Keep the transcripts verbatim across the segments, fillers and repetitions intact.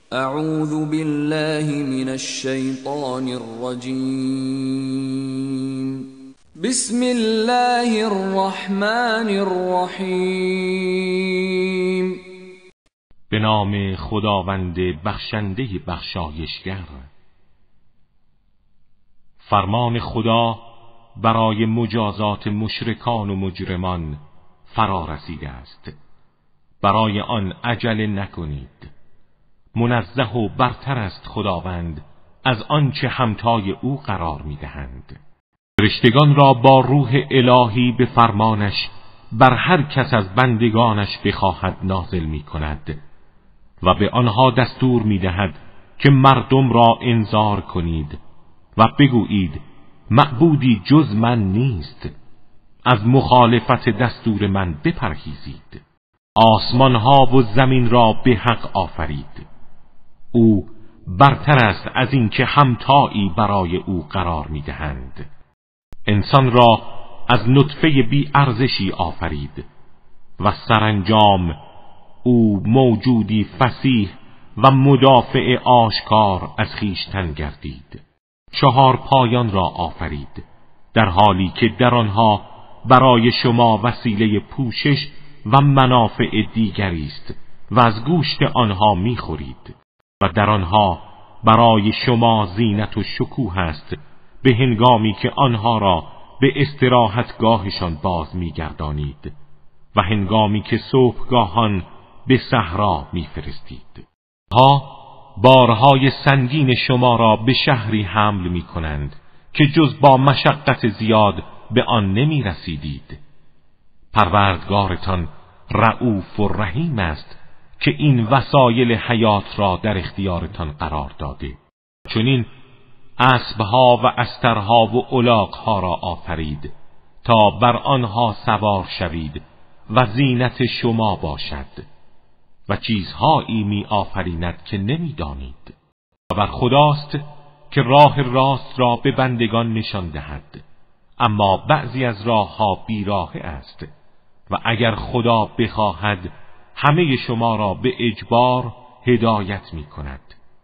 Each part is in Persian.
اعوذ بالله من الشیطان الرجیم. بسم الله الرحمن الرحیم. به نام خداوند بخشنده بخشایشگر. فرمان خدا برای مجازات مشرکان و مجرمان فرا رسیده است. برای آن عجله نکنید. منزه و برتر است خداوند از آنچه همتای او قرار می‌دهند. فرشتگان را با روح الهی به فرمانش بر هر کس از بندگانش بخواهد نازل می‌کند و به آنها دستور می‌دهد که مردم را انذار کنید و بگویید معبودی جز من نیست. از مخالفت دستور من بپرهیزید. آسمان‌ها و زمین را به حق آفرید. او برتر است از اینکه همتایی برای او قرار می‌دهند. انسان را از نطفه بی ارزشی آفرید و سرانجام او موجودی فصیح و مدافع آشکار از خویشتن گردید. چهار پایان را آفرید در حالی که در آنها برای شما وسیله پوشش و منافع دیگری است و از گوشت آنها می‌خورید و در آنها برای شما زینت و شکوه است به هنگامی که آنها را به استراحتگاهشان باز می‌گردانید و هنگامی که صبحگاهان به صحرا می‌فرستید. ها بارهای سنگین شما را به شهری حمل می‌کنند که جز با مشقت زیاد به آن نمی‌رسیدید. پروردگارتان رؤوف و رحیم است که این وسایل حیات را در اختیارتان قرار داده. چنین اسبها و استرها و الاغ‌ها را آفرید تا بر آنها سوار شوید و زینت شما باشد و چیزهایی می آفریند که نمی دانید. و بر خداست که راه راست را به بندگان نشان دهد، اما بعضی از راه ها بیراه است و اگر خدا بخواهد همه شما را به اجبار هدایت می کند،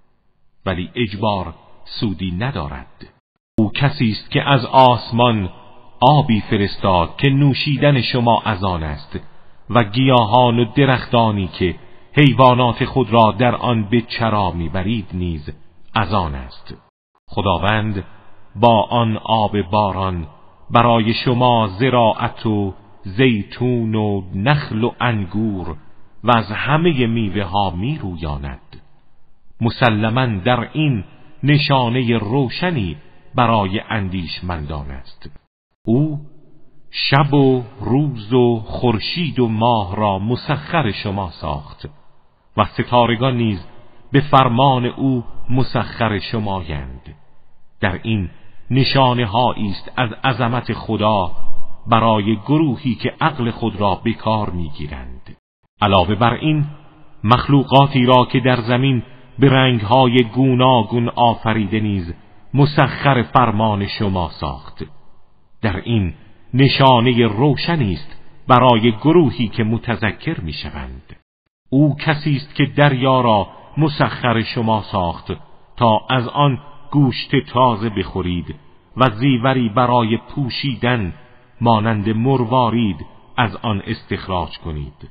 ولی اجبار سودی ندارد. او کسی است که از آسمان آبی فرستاد که نوشیدن شما از آن است و گیاهان و درختانی که حیوانات خود را در آن به چرا میبرید نیز از آن است. خداوند با آن آب باران برای شما زراعت و زیتون و نخل و انگور و از همه میوه ها می رویاند. مسلماً در این نشانه روشنی برای اندیشمندان است. او شب و روز و خورشید و ماه را مسخر شما ساخت و ستارگان نیز به فرمان او مسخر شمایند. در این نشانه هایی است از عظمت خدا برای گروهی که عقل خود را به کار میگیرند. علاوه بر این مخلوقاتی را که در زمین به رنگهای گوناگون آفریده نیز مسخر فرمان شما ساخت. در این نشانه روشنی است برای گروهی که متذکر میشوند. او کسی است که دریا را مسخر شما ساخت تا از آن گوشت تازه بخورید و زیوری برای پوشیدن مانند مروارید از آن استخراج کنید.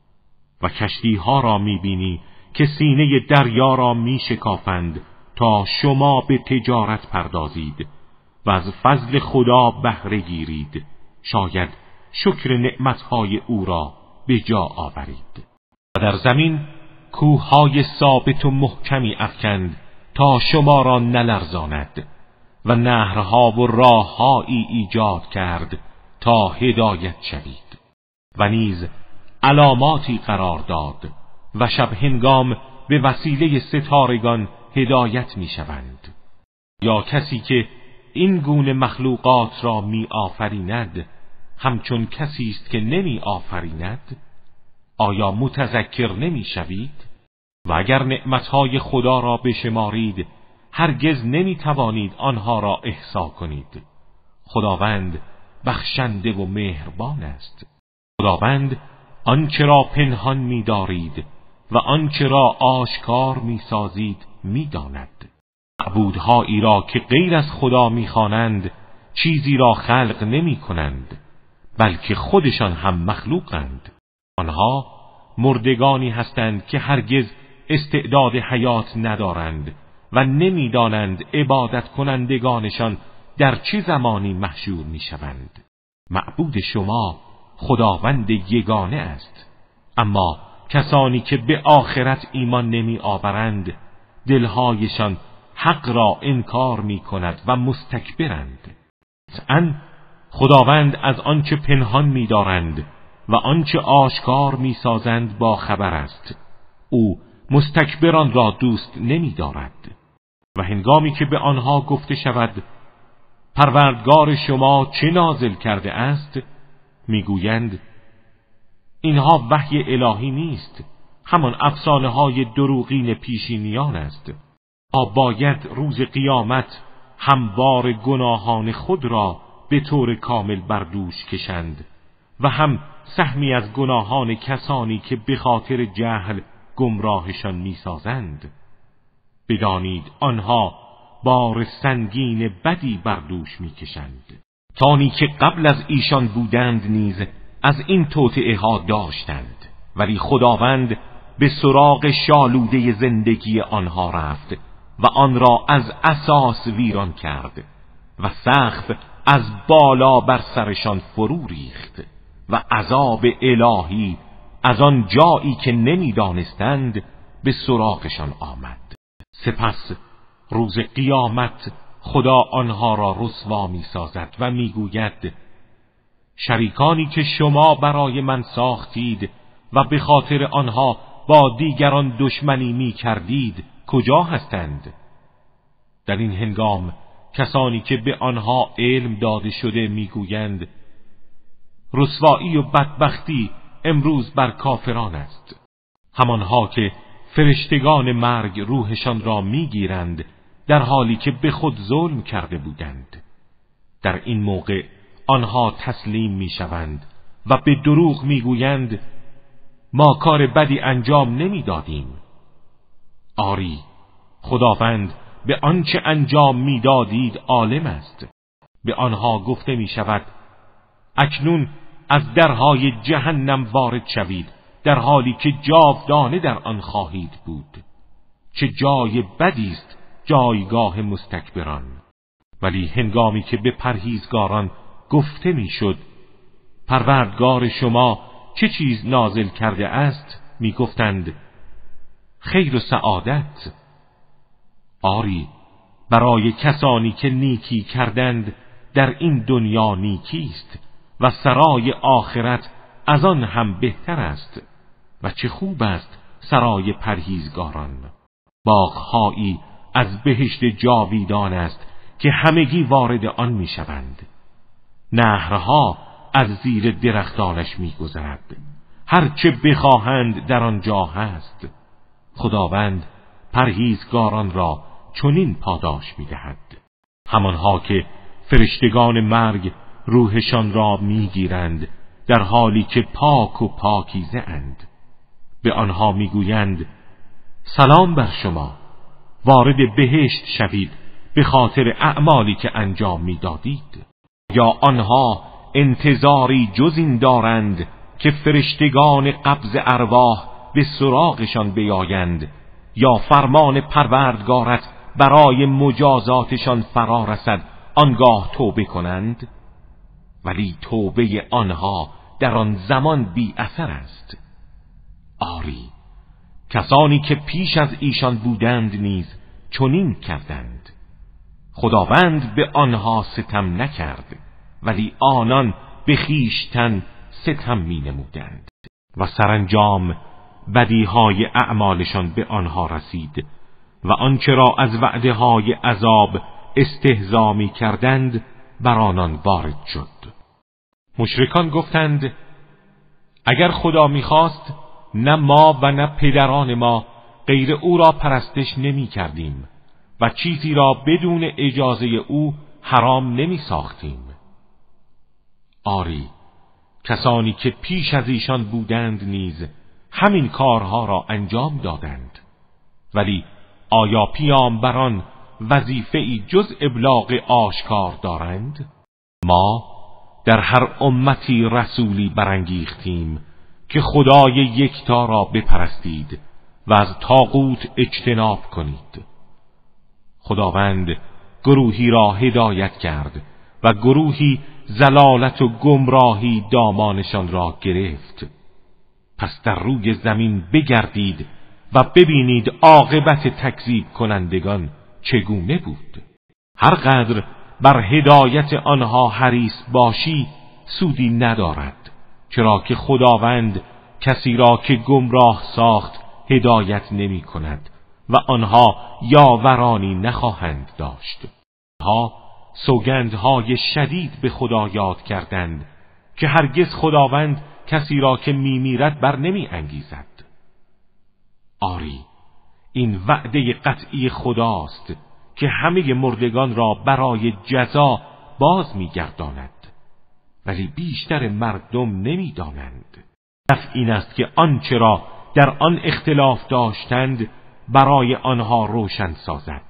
و کشتی ها را میبینی که سینه دریا را میشکافند تا شما به تجارت پردازید و از فضل خدا بهره گیرید. شاید شکر نعمتهای او را به جا آورید. و در زمین کوههای ثابت و محکمی افکند تا شما را نلرزاند و نهرها و راههایی ایجاد کرد تا هدایت شوید و نیز علاماتی قرار داد و شب هنگام به وسیله ستارگان هدایت می شوند. یا کسی که این گونه مخلوقات را می آفریند همچون کسی است که نمی آفریند؟ آیا متذکر نمی شوید؟ و اگر نعمتهای خدا را بشمارید هرگز نمی توانید آنها را احصا کنید. خداوند بخشنده و مهربان است. خداوند آنچه را پنهان می دارید و آنچه را آشکار می‌سازید می‌داند. معبودهایی را که غیر از خدا می‌خوانند چیزی را خلق نمی‌کنند، بلکه خودشان هم مخلوقند. آنها مردگانی هستند که هرگز استعداد حیات ندارند و نمی‌دانند عبادت کنندگانشان در چه زمانی محشور می‌شوند. معبود شما خداوند یگانه است، اما کسانی که به آخرت ایمان نمی آورند دلهایشان حق را انکار می کند و مستکبرند. قطعاً خداوند از آنچه پنهان می دارند و آنچه آشکار می سازند با خبر است. او مستکبران را دوست نمی دارد. و هنگامی که به آنها گفته شود پروردگار شما چه نازل کرده است، میگویند اینها وحی الهی نیست، همان افسانه های دروغین پیشینیان است. آ باید روز قیامت هموار گناهان خود را به طور کامل بر دوش کشند و هم سهمی از گناهان کسانی که به خاطر جهل گمراهشان میسازند. بدانید آنها بار سنگین بدی بر دوش میکشند. تانی که قبل از ایشان بودند نیز از این توطئه ها داشتند، ولی خداوند به سراغ شالوده زندگی آنها رفت و آن را از اساس ویران کرد و سقف از بالا بر سرشان فرو ریخت و عذاب الهی از آن جایی که نمیدانستند به سراغشان آمد. سپس روز قیامت خدا آنها را رسوا می سازد و می گوید شریکانی که شما برای من ساختید و به خاطر آنها با دیگران دشمنی می کردید کجا هستند؟ در این هنگام کسانی که به آنها علم داده شده می گویند رسوایی و بدبختی امروز بر کافران است. همانها که فرشتگان مرگ روحشان را می گیرند در حالی که به خود ظلم کرده بودند. در این موقع آنها تسلیم می شوند و به دروغ می گویند ما کار بدی انجام نمی دادیم. آری خداوند به آنچه انجام می دادید عالم است. به آنها گفته می شود اکنون از درهای جهنم وارد شوید در حالی که جاودانه در آن خواهید بود. چه جای بدی است جایگاه مستکبران. ولی هنگامی که به پرهیزگاران گفته میشد پروردگار شما چه چیز نازل کرده است، میگفتند خیر و سعادت. آری برای کسانی که نیکی کردند در این دنیا نیکی است و سرای آخرت از آن هم بهتر است و چه خوب است سرای پرهیزگاران. باغ‌هایی از بهشت جاویدان است که همگی وارد آن میشوند. نهرها از زیر درختانش میگذرد، هر چه بخواهند در آنجا هست. خداوند پرهیزگاران را چنین پاداش میدهد. همانها که فرشتگان مرگ روحشان را میگیرند در حالی که پاک و پاکیزه اند. به آنها میگویند سلام بر شما، وارد بهشت شوید به خاطر اعمالی که انجام میدادید. یا آنها انتظاری جز این دارند که فرشتگان قبض ارواح به سراغشان بیایند یا فرمان پروردگارت برای مجازاتشان فرا رسد آنگاه توبه کنند؟ ولی توبه آنها در آن زمان بی اثر است. آری کسانی که پیش از ایشان بودند نیز چنین کردند. خداوند به آنها ستم نکرد، ولی آنان به خویشتن ستم می نمودند و سرانجام بدیهای اعمالشان به آنها رسید و آنچه را از وعده های عذاب استهزا می کردند بر آنان وارد شد. مشرکان گفتند اگر خدا می‌خواست نه ما و نه پدران ما غیر او را پرستش نمی کردیم و چیزی را بدون اجازه او حرام نمی ساختیم. آری کسانی که پیش از ایشان بودند نیز همین کارها را انجام دادند. ولی آیا پیامبران وظیفه‌ای جز ابلاغ آشکار دارند؟ ما در هر امتی رسولی برانگیختیم که خدای یکتا را بپرستید و از طاغوت اجتناب کنید. خداوند گروهی را هدایت کرد و گروهی ضلالت و گمراهی دامانشان را گرفت. پس در روی زمین بگردید و ببینید عاقبت تکذیب کنندگان چگونه بود. هر قدر بر هدایت آنها حریص باشی سودی ندارد، چرا که خداوند کسی را که گمراه ساخت هدایت نمی کند و آنها یاورانی نخواهند داشت. آنها سوگندهای شدید به خدا یاد کردند که هرگز خداوند کسی را که میمیرد بر نمی انگیزد. آری، این وعده قطعی خداست که همه مردگان را برای جزا باز می‌گرداند، ولی بیشتر مردم نمی‌دانند. پس این است که آنچه را در آن اختلاف داشتند برای آنها روشن سازد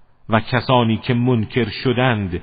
و کسانی که منکر شدند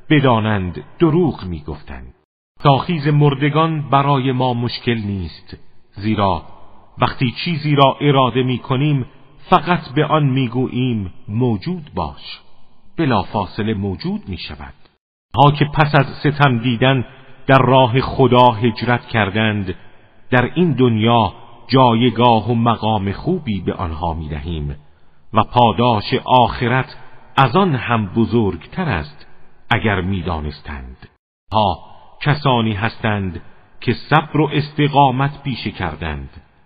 بدانند دروغ می‌گفتند. تاخیز مردگان برای ما مشکل نیست، زیرا وقتی چیزی را اراده می‌کنیم فقط به آن میگوییم موجود باش، بلا فاصله موجود میشود. ها که پس از ستم دیدن در راه خدا هجرت کردند، در این دنیا جایگاه و مقام خوبی به آنها میدهیم و پاداش آخرت از آن هم بزرگتر است اگر میدانستند. ها کسانی هستند که صبر و استقامت پیشه کردند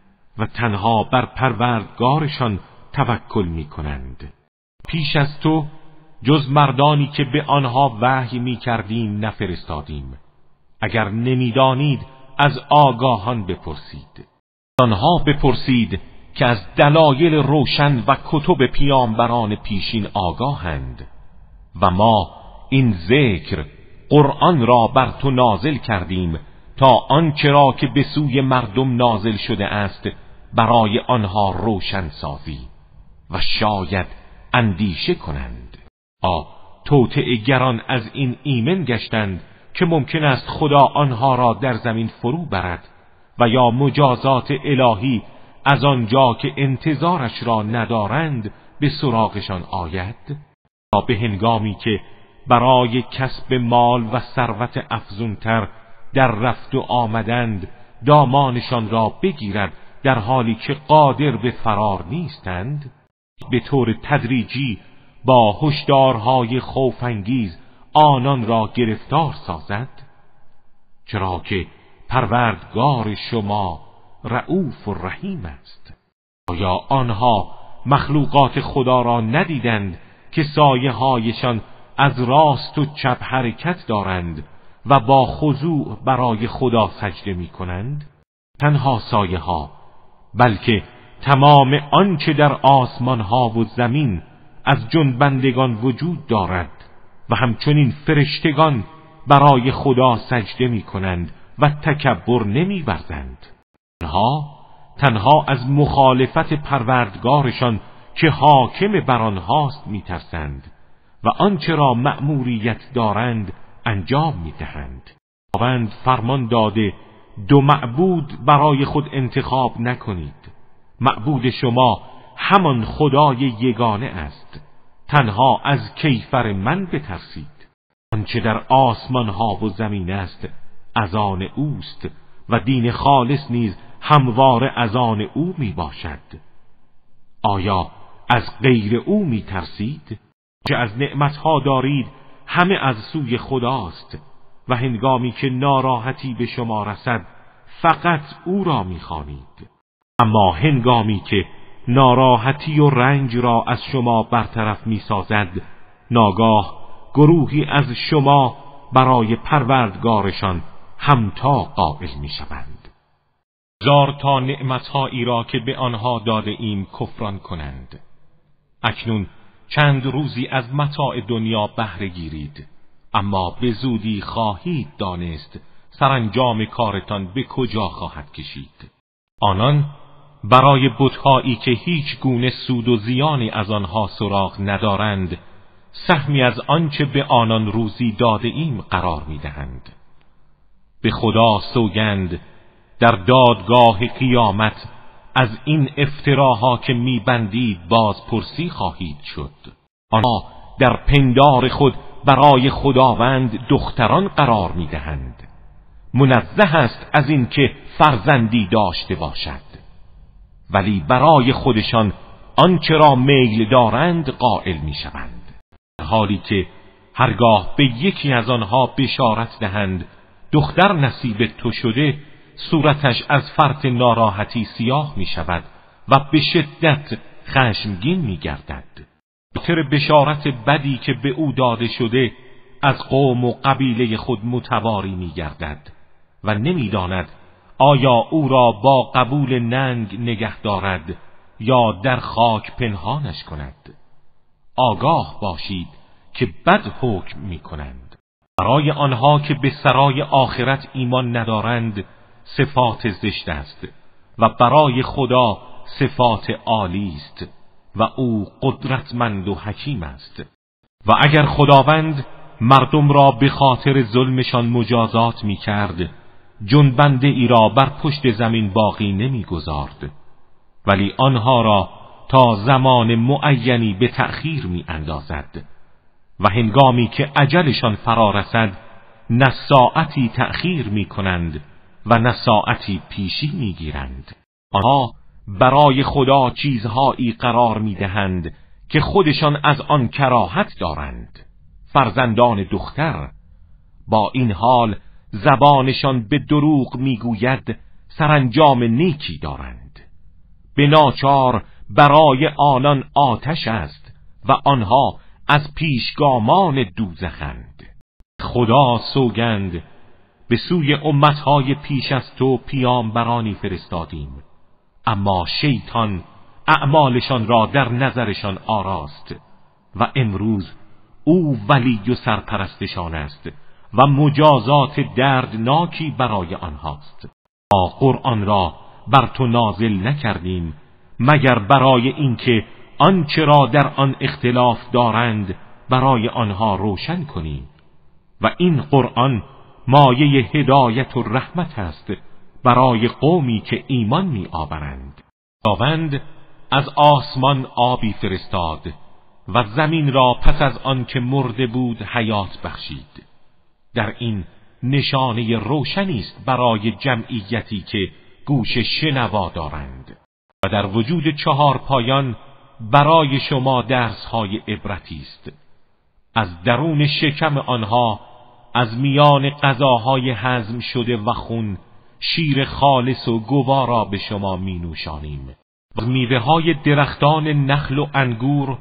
و تنها بر پروردگارشان توکل می کنند. پیش از تو جز مردانی که به آنها وحی می کردیم نفرستادیم. اگر نمیدانید از آگاهان بپرسید. آنها بپرسید که از دلایل روشن و کتب پیامبران پیشین آگاهند و ما این ذکر قرآن را بر تو نازل کردیم تا آنچه را که به سوی مردم نازل شده است برای آنها روشن سازی و شاید اندیشه کنند. آ توطئه گران از این ایمن گشتند که ممکن است خدا آنها را در زمین فرو برد و یا مجازات الهی از آنجا که انتظارش را ندارند به سراغشان آید، تا به هنگامی که برای کسب مال و ثروت افزونتر در رفت و آمدند دامانشان را بگیرد در حالی که قادر به فرار نیستند، به طور تدریجی با هشدارهای خوف‌انگیز آنان را گرفتار سازد، چرا که پروردگار شما رؤوف و رحیم است. آیا آنها مخلوقات خدا را ندیدند که سایه هایشان از راست و چپ حرکت دارند و با خضوع برای خدا سجده می کنند؟ تنها سایه ها، بلکه تمام آنچه در آسمان ها و زمین از جنبندگان وجود دارد و همچنین فرشتگان برای خدا سجده می کنند و تکبر نمی ورزند. آنها تنها از مخالفت پروردگارشان که حاکم بر آنهاست می ترسند و آنچه را مأموریت دارند انجام می دهند. خداوند فرمان داده دو معبود برای خود انتخاب نکنید. معبود شما همان خدای یگانه است. تنها از کیفر من بترسید. آنچه در آسمان ها و زمین است از آن اوست و دین خالص نیز همواره از آن او می باشد. آیا از غیر او می ترسید؟ که از نعمتها دارید همه از سوی خداست و هنگامی که ناراحتی به شما رسد فقط او را می خوانید. اما هنگامی که ناراحتی و رنج را از شما برطرف می سازد، ناگاه گروهی از شما برای پروردگارشان همتا قائل می شوند. زار تا نعمتهایی را که به آنها داده ایم کفران کنند. اکنون چند روزی از متاع دنیا بهره گیرید، اما به زودی خواهید دانست سرانجام کارتان به کجا خواهد کشید. آنان برای بت‌هایی که هیچ گونه سود و زیانی از آنها سراغ ندارند سهمی از آنچه به آنان روزی داده ایم قرار می‌دهند. به خدا سوگند در دادگاه قیامت از این افتراها که می‌بندید بازپرسی خواهید شد. آنها در پندار خود برای خداوند دختران قرار می‌دهند. منزه است از این که فرزندی داشته باشد، ولی برای خودشان آنچه را میل دارند قائل می‌شوند. در حالی که هرگاه به یکی از آنها بشارت دهند دختر نصیب تو شده، صورتش از فرط ناراحتی سیاه می‌شود و به شدت خشمگین می‌گردد. خاطر بشارت بدی که به او داده شده از قوم و قبیله خود متواری می‌گردد و نمی‌داند آیا او را با قبول ننگ نگه دارد یا در خاک پنهانش کند. آگاه باشید که بد حکم می‌کنند. برای آنها که به سرای آخرت ایمان ندارند صفات زشت است و برای خدا صفات عالی است و او قدرتمند و حکیم است. و اگر خداوند مردم را به خاطر ظلمشان مجازات می کرد، جنبنده ای را بر پشت زمین باقی نمی گذارد، ولی آنها را تا زمان معینی به تأخیر می اندازد و هنگامی که اجلشان فرا رسد نه ساعتی تأخیر می کنند و نه ساعتی پیشی می گیرند. آنها برای خدا چیزهایی قرار می دهند که خودشان از آن کراهت دارند، فرزندان دختر. با این حال زبانشان به دروغ می گوید سرانجام نیکی دارند. به ناچار برای آنان آتش است و آنها از پیشگامان دوزخند. خدا سوگند به سوی امتهای پیش از تو پیامبرانی فرستادیم، اما شیطان اعمالشان را در نظرشان آراست و امروز او ولی و سرپرستشان است و مجازات دردناکی برای آنهاست. ما قرآن را بر تو نازل نکردیم مگر برای اینکه آنچه را در آن اختلاف دارند برای آنها روشن کنیم و این قرآن مایه هدایت و رحمت است برای قومی که ایمان می آورند. خداوند از آسمان آبی فرستاد و زمین را پس از آن که مرده بود حیات بخشید. در این نشانه روشنی است برای جمعیتی که گوش شنوا دارند و در وجود چهار پایان برای شما درس‌های عبرتی است. از درون شکم آنها از میان غذاهای هضم شده و خون شیر خالص و گوارا به شما می نوشانیم. از میوه های درختان نخل و انگور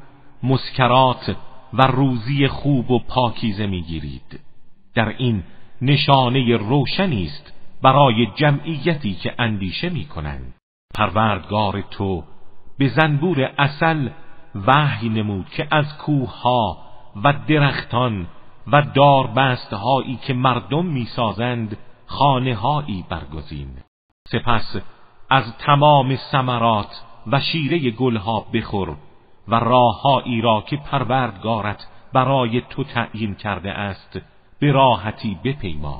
مسکرات و روزی خوب و پاکیزه می گیرید. در این نشانه روشنی است برای جمعیتی که اندیشه می کنند. پروردگار تو به زنبور عسل وحی نمود که از کوهها و درختان و داربستهایی که مردم می سازند خانه‌هایی برگزین. سپس از تمام ثمرات و شیره گلها بخور و راههایی را که پروردگارت برای تو تعیین کرده است به راحتی بپیما.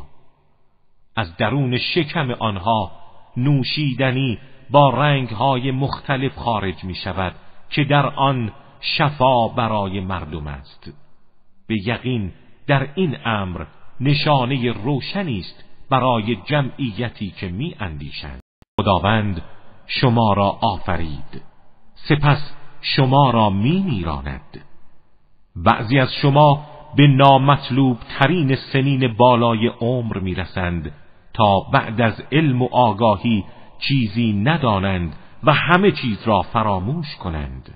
از درون شکم آنها نوشیدنی با رنگهای مختلف خارج می شود که در آن شفا برای مردم است. به یقین در این امر نشانه روشنی است برای جمعیتی که می اندیشند. خداوند شما را آفرید، سپس شما را می میراند. بعضی از شما به نامطلوب ترین سنین بالای عمر می رسند تا بعد از علم و آگاهی چیزی ندانند و همه چیز را فراموش کنند.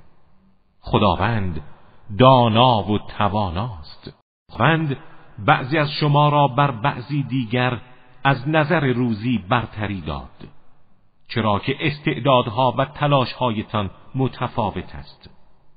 خداوند دانا و تواناست. خداوند بعضی از شما را بر بعضی دیگر از نظر روزی برتری داد، چرا که استعدادها و تلاشهایتان متفاوت است.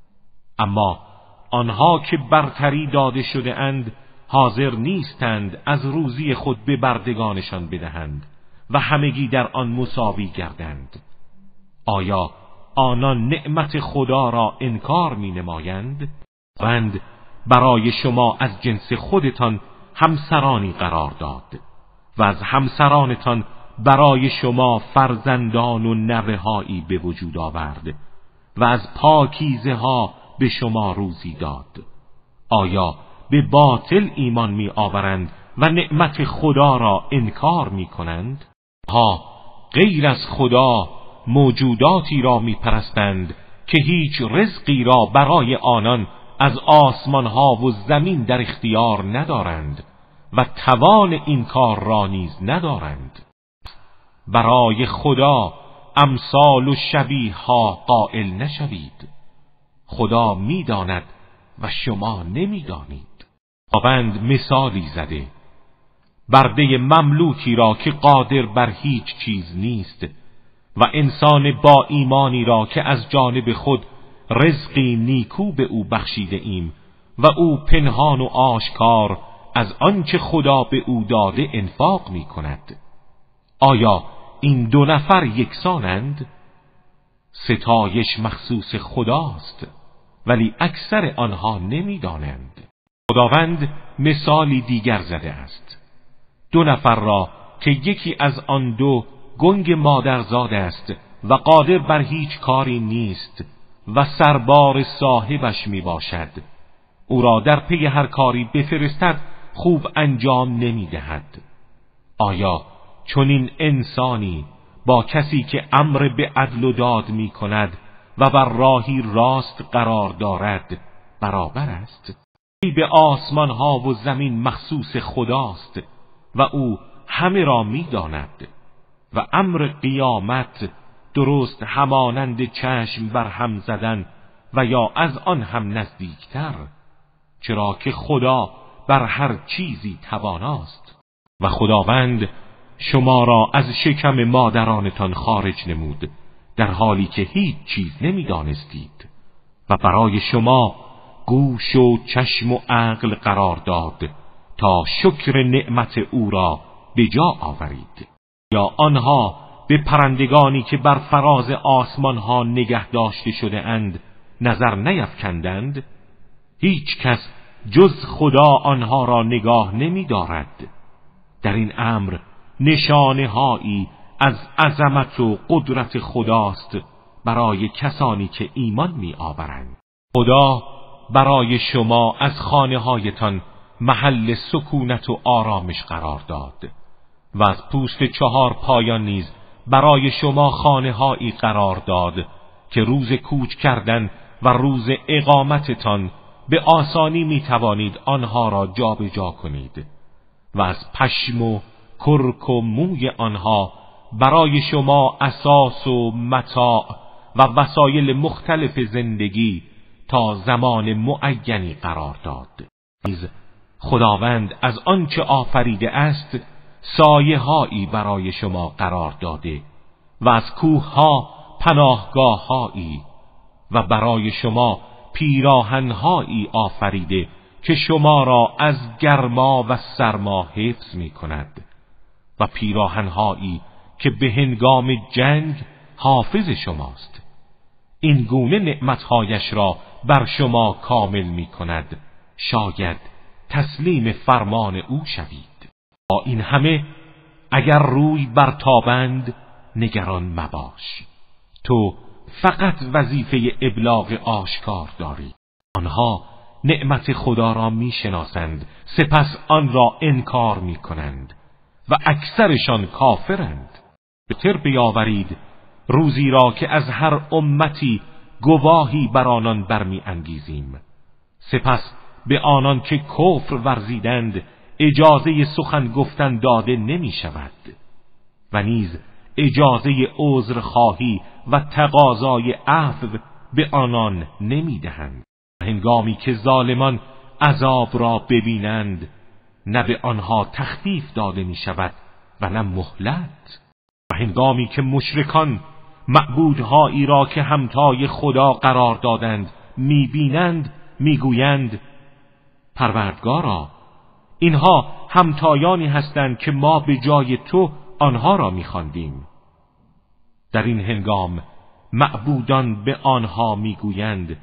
اما آنها که برتری داده شده اند حاضر نیستند از روزی خود به بردگانشان بدهند و همگی در آن مساوی گردند. آیا آنان نعمت خدا را انکار می نمایند؟ وند برای شما از جنس خودتان همسرانی قرار داد و از همسرانتان برای شما فرزندان و نوه‌هایی به وجود آورد و از پاکیزه ها به شما روزی داد. آیا به باطل ایمان می آورند و نعمت خدا را انکار می کنند؟ ها غیر از خدا موجوداتی را می پرستند که هیچ رزقی را برای آنان از آسمان ها و زمین در اختیار ندارند و توان این کار را نیز ندارند. برای خدا امثال و شبیه ها قائل نشوید. خدا میداند و شما نمیدانید. خداوند مثالی زده: برده مملوکی را که قادر بر هیچ چیز نیست و انسان با ایمانی را که از جانب خود رزقی نیکو به او بخشیده ایم و او پنهان و آشکار از آنچه خدا به او داده انفاق می کند. آیا این دو نفر یکسانند؟ ستایش مخصوص خداست ولی اکثر آنها نمیدانند. خداوند مثالی دیگر زده است: دو نفر را که یکی از آن دو گنگ مادرزاد است و قادر بر هیچ کاری نیست و سربار صاحبش می باشد، او را در پی هر کاری بفرستد خوب انجام نمی دهد. آیا چنین انسانی با کسی که امر به عدل و داد می کند و بر راهی راست قرار دارد برابر است؟ به آسمان ها و زمین مخصوص خداست و او همه را می داند و امر قیامت درست همانند چشم بر هم زدن و یا از آن هم نزدیکتر، چرا که خدا بر هر چیزی تواناست. و خداوند شما را از شکم مادرانتان خارج نمود در حالی که هیچ چیز نمیدانستید و برای شما گوش و چشم و عقل قرار داد تا شکر نعمت او را به جا آورید. یا آنها به پرندگانی که بر فراز آسمان ها نگه داشته شده اند نظر نیفکندند؟ هیچ کس جز خدا آنها را نگاه نمی دارد. در این امر نشانه هایی از عظمت و قدرت خداست برای کسانی که ایمان می آورند. خدا برای شما از خانه هایتان محل سکونت و آرامش قرار داد و از پوست چهار پایان نیز برای شما خانه هایی قرار داد که روز کوچ کردن و روز اقامتتان به آسانی می توانید آنها را جابجا جا کنید و از پشم و کرک و موی آنها برای شما اساس و متاع و وسایل مختلف زندگی تا زمان معینی قرار داد. نیز خداوند از آنچه آفریده است سایه هایی برای شما قرار داده و از کوه ها پناهگاه هایی و برای شما پیراهن هایی آفریده که شما را از گرما و سرما حفظ می کند و پیراهن هایی که به هنگام جنگ حافظ شماست. این گونه نعمتهایش را بر شما کامل می کند، شاید تسلیم فرمان او شوید. با این همه اگر روی برتابند نگران مباش، تو فقط وظیفه ابلاغ آشکار داری. آنها نعمت خدا را می شناسند سپس آن را انکار می کنند و اکثرشان کافرند. بهتر بیاورید روزی را که از هر امتی گواهی بر آنان برمی انگیزیم، سپس به آنان که کفر ورزیدند اجازه سخن گفتن داده نمی شود و نیز اجازه عذر خواهی و تقاضای عفو به آنان نمی دهند. هنگامی که ظالمان عذاب را ببینند نه به آنها تخفیف داده می شود و نه مهلت. و هنگامی که مشرکان معبودهایی را که همتای خدا قرار دادند می بینند می گویند پروردگارا اینها همتایانی هستند که ما به جای تو آنها را می خواندیم. در این هنگام معبودان به آنها میگویند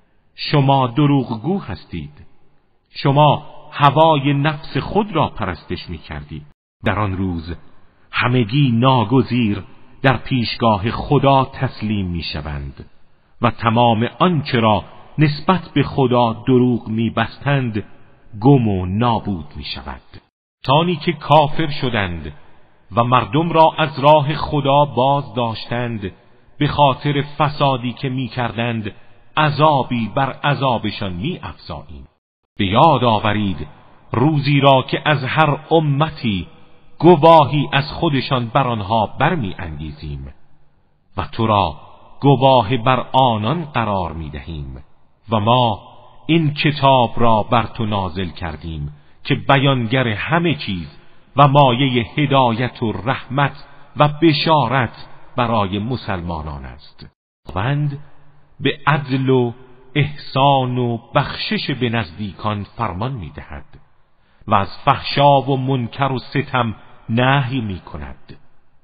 شما دروغگو هستید، شما هوای نفس خود را پرستش میکردید. در آن روز همگی ناگزیر در پیشگاه خدا تسلیم میشوند و تمام آنچه را نسبت به خدا دروغ میبستند گم و نابود میشود. تانی که کافر شدند و مردم را از راه خدا باز داشتند به خاطر فسادی که میکردند عذابی بر عذابشان می‌افزاییم. به یاد آورید روزی را که از هر امتی گواهی از خودشان بر آنها برمی انگیزیم و تو را گواه بر آنان قرار می دهیم و ما این کتاب را بر تو نازل کردیم که بیانگر همه چیز و مایه هدایت و رحمت و بشارت برای مسلمانان است. خداوند به عدل و احسان و بخشش به نزدیکان فرمان می دهد و از فحشا و منکر و ستم نهی می کند.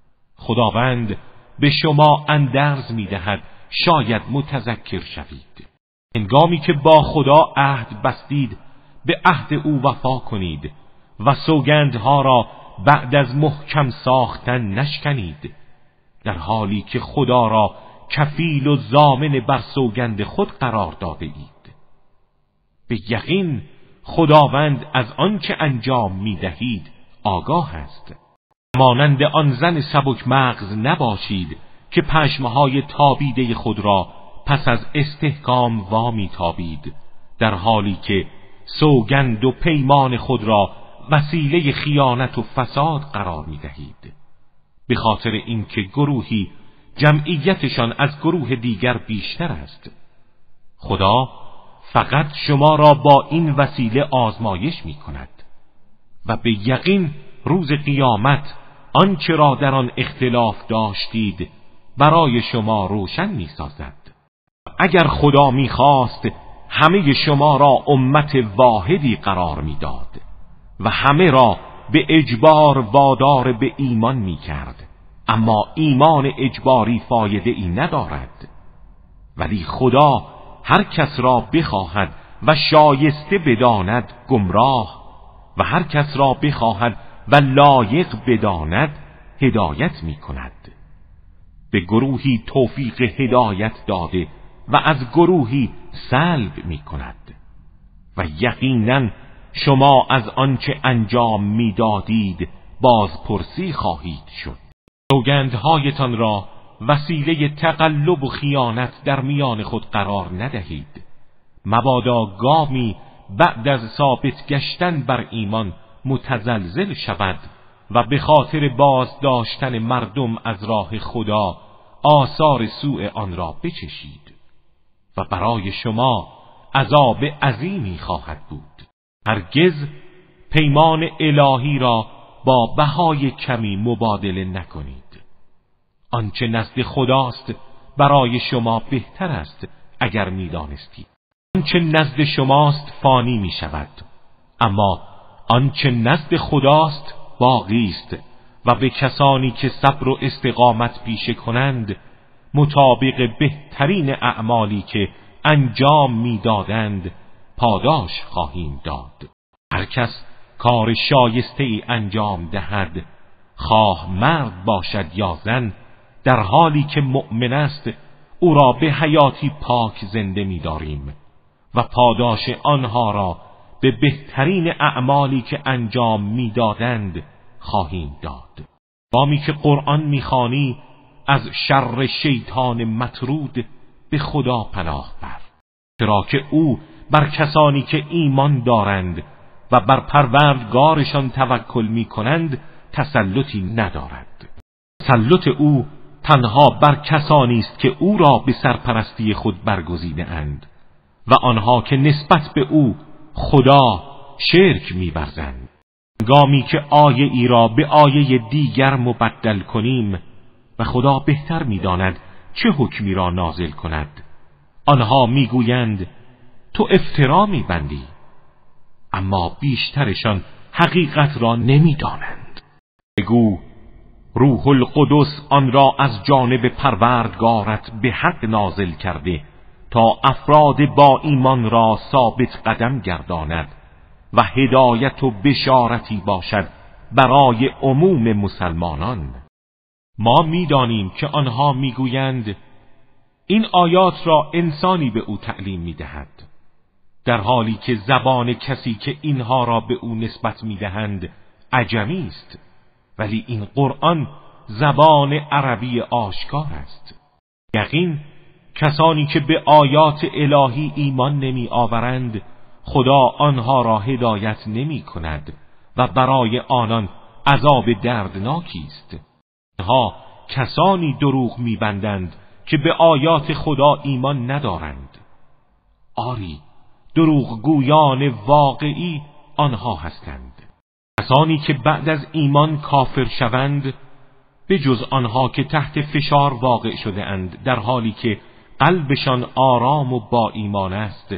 خداوند به شما اندرز می دهد شاید متذکر شوید. هنگامی که با خدا عهد بستید به عهد او وفا کنید و سوگندها را بعد از محکم ساختن نشکنید، در حالی که خدا را کفیل و ضامن بر سوگند خود قرار داده اید. به یقین خداوند از آنچه انجام می دهید آگاه است. مانند آن زن سبک مغز نباشید که پشمهای تابیده خود را پس از استحکام وامی تابید، در حالی که سوگند و پیمان خود را وسیله خیانت و فساد قرار می دهید. به خاطر اینکه گروهی جمعیتشان از گروه دیگر بیشتر است. خدا فقط شما را با این وسیله آزمایش می کند و به یقین روز قیامت آنچه را در آن اختلاف داشتید برای شما روشن می سازد. اگر خدا می خواست همه شما را امت واحدی قرار می داد و همه را به اجبار وادار به ایمان می کرد، اما ایمان اجباری فایده ای ندارد. ولی خدا هر کس را بخواهد و شایسته بداند گمراه و هر کس را بخواهد و لایق بداند هدایت می کند. به گروهی توفیق هدایت داده و از گروهی سلب می کند و یقینا شما از آنچه انجام می دادید بازپرسی خواهید شد. سوگندهایتان را وسیله تقلب و خیانت در میان خود قرار ندهید، مبادا گامی بعد از ثابت گشتن بر ایمان متزلزل شود و به خاطر باز داشتن مردم از راه خدا آثار سوء آن را بچشید و برای شما عذاب عظیمی خواهد بود. هرگز پیمان الهی را با بهای کمی مبادله نکنید. آنچه نزد خداست برای شما بهتر است اگر می‌دانستید. آنچه نزد شماست فانی می شود، اما آنچه نزد خداست باقی است و به کسانی که صبر و استقامت پیشه کنند مطابق بهترین اعمالی که انجام می‌دادند پاداش خواهیم داد. هر کس کار شایسته ای انجام دهد، خواه مرد باشد یا زن، در حالی که مؤمن است او را به حیاتی پاک زنده می‌داریم و پاداش آنها را به بهترین اعمالی که انجام می‌دادند خواهیم داد. بامی که قرآن می‌خوانی از شر شیطان مطرود به خدا پناه بر، چرا که او بر کسانی که ایمان دارند و بر پروردگارشان توکل می‌کنند تسلطی ندارد. تسلط او تنها بر کسانی است که او را به سرپرستی خود برگزیده اند و آنها که نسبت به او خدا شرک می‌ورزند. هنگامی که آیه ای را به آیه دیگر مبدل کنیم و خدا بهتر می‌داند چه حکمی را نازل کند، آنها می‌گویند تو افترا می‌بندی، اما بیشترشان حقیقت را نمی‌دانند. بگو روح القدس آن را از جانب پروردگارت به حق نازل کرده تا افراد با ایمان را ثابت قدم گرداند و هدایت و بشارتی باشد برای عموم مسلمانان. ما می‌دانیم که آنها می‌گویند این آیات را انسانی به او تعلیم می‌دهد، در حالی که زبان کسی که اینها را به او نسبت می‌دهند عجمی است، ولی این قرآن زبان عربی آشکار است. یقین کسانی که به آیات الهی ایمان نمی آورند خدا آنها را هدایت نمی کند و برای آنان عذاب دردناکی است. آنها کسانی دروغ می بندند که به آیات خدا ایمان ندارند. آری، دروغگویان واقعی آنها هستند. کسانی که بعد از ایمان کافر شوند، به جز آنها که تحت فشار واقع شده اند در حالی که قلبشان آرام و با ایمان است،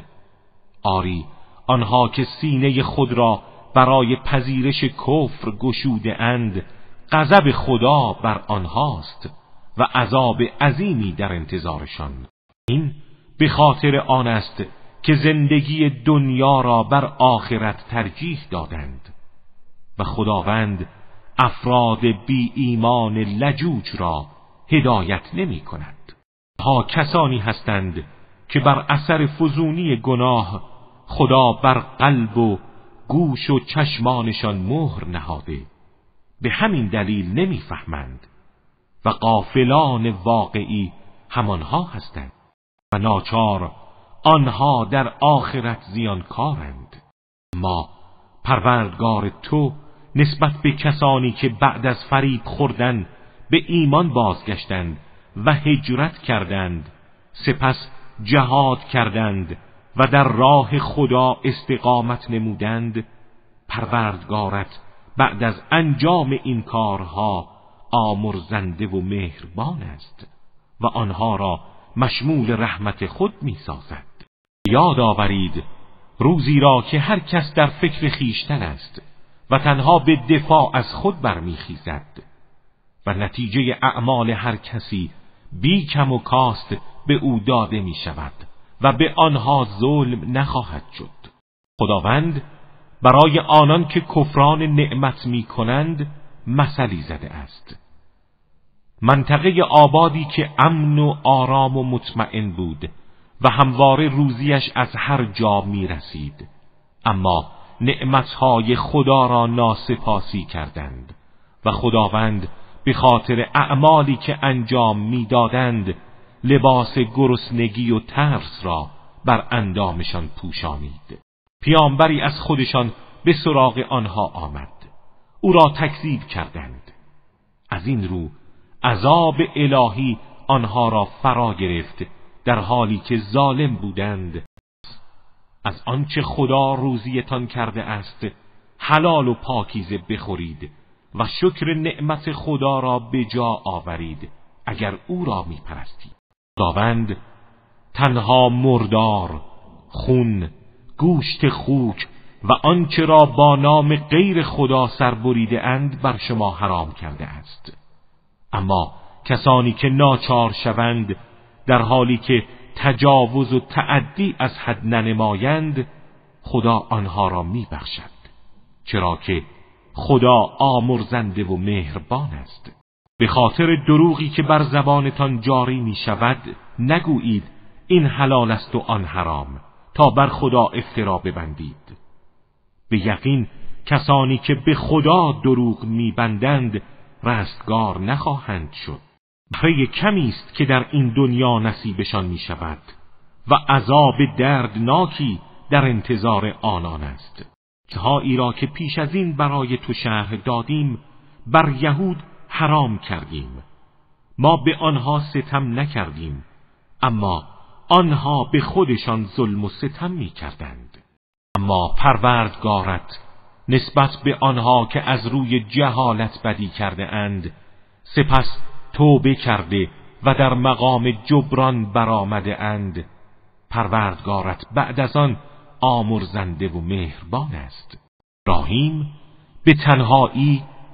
آری آنها که سینه خود را برای پذیرش کفر گشوده اند، غضب خدا بر آنهاست و عذاب عظیمی در انتظارشان. این به خاطر آن است که زندگی دنیا را بر آخرت ترجیح دادند و خداوند افراد بی ایمان لجوج را هدایت نمی کند. ها کسانی هستند که بر اثر فزونی گناه خدا بر قلب و گوش و چشمانشان مهر نهاده، به همین دلیل نمیفهمند و غافلان واقعی همانها هستند و ناچار آنها در آخرت زیانکارند. ما پروردگار تو نسبت به کسانی که بعد از فریب خوردن به ایمان بازگشتند و هجرت کردند، سپس جهاد کردند و در راه خدا استقامت نمودند، پروردگارت بعد از انجام این کارها آمرزنده و مهربان است و آنها را مشمول رحمت خود می سازد. یاد آورید روزی را که هر کس در فکر خیشتن است و تنها به دفاع از خود برمیخیزد و نتیجه اعمال هر کسی بی کم و کاست به او داده می شود و به آنها ظلم نخواهد شد. خداوند برای آنان که کفران نعمت می کنند مثلی زده است. منطقه آبادی که امن و آرام و مطمئن بود و همواره روزیش از هر جا می رسید، اما نعمتهای خدا را ناسپاسی کردند و خداوند به خاطر اعمالی که انجام میدادند لباس گرسنگی و ترس را بر اندامشان پوشانید. پیامبری از خودشان به سراغ آنها آمد، او را تکذیب کردند. از این رو عذاب الهی آنها را فرا گرفت در حالی که ظالم بودند. از آنچه خدا روزیتان کرده است حلال و پاکیزه بخورید و شکر نعمت خدا را به جا آورید اگر او را می پرستید. خداوند تنها مردار، خون، گوشت خوک و آنچه را با نام غیر خدا سربریده اند بر شما حرام کرده است. اما کسانی که ناچار شوند در حالی که تجاوز و تعدی از حد ننمایند، خدا آنها را می بخشد، چرا که خدا آمرزنده و مهربان است. به خاطر دروغی که بر زبانتان جاری می شود نگویید این حلال است و آن حرام تا بر خدا افترا ببندید. به یقین کسانی که به خدا دروغ می بندند رستگار نخواهند شد. بهره کمی است که در این دنیا نصیبشان می شود و عذاب دردناکی در انتظار آنان است. چیزهایی را که پیش از این برای تو شرح دادیم بر یهود حرام کردیم. ما به آنها ستم نکردیم، اما آنها به خودشان ظلم و ستم می کردند. اما پروردگارت نسبت به آنها که از روی جهالت بدی کرده اند سپس توبه کرده و در مقام جبران برآمده اند، پروردگارت بعد از آن آمرزنده و مهربان است. ابراهیم به تنهایی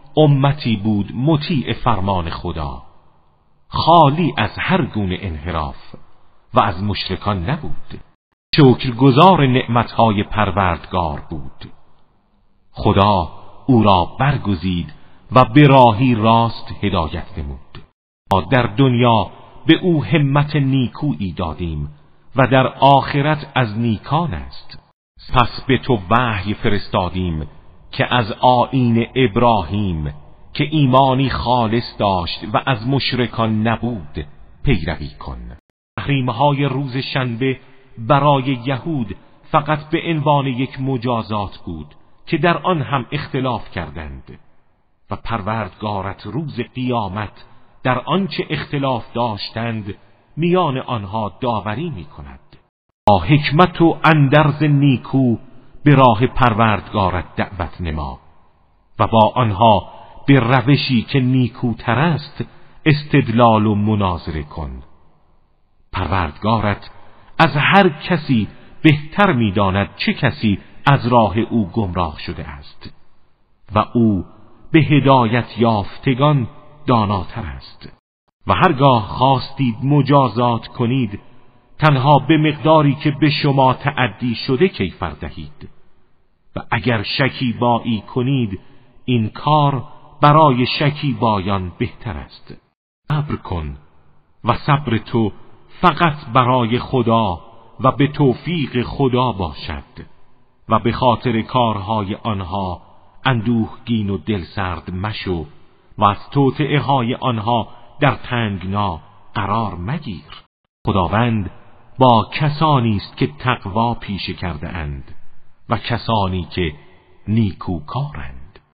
امتی بود مطیع فرمان خدا، خالی از هر گونه انحراف و از مشرکان نبود، شکرگزار نعمتهای پروردگار بود. خدا او را برگزید و به راهی راست هدایت نمود. ما در دنیا به او همت نیکویی دادیم و در آخرت از نیکان است. پس به تو وحی فرستادیم که از آیین ابراهیم که ایمانی خالص داشت و از مشرکان نبود پیروی کن. تحریم‌های روز شنبه برای یهود فقط به عنوان یک مجازات بود که در آن هم اختلاف کردند و پروردگارت روز قیامت در آنچه اختلاف داشتند میان آنها داوری می کند. با حکمت و اندرز نیکو به راه پروردگارت دعوت نما و با آنها به روشی که نیکوتر است استدلال و مناظره کن. پروردگارت از هر کسی بهتر می‌داند چه کسی از راه او گمراه شده است و او به هدایت یافتگان داناتر است. و هرگاه خواستید مجازات کنید تنها به مقداری که به شما تعدی شده کیفر دهید و اگر شکیبایی کنید این کار برای شکیبایان بهتر است. صبر کن و صبر تو فقط برای خدا و به توفیق خدا باشد و به خاطر کارهای آنها اندوهگین و دلسرد مشو و از توطئه های آنها در تنگنا قرار مگیر. خداوند با کسانی است که تقوا پیشه کرده اند و کسانی که نیکوکارند.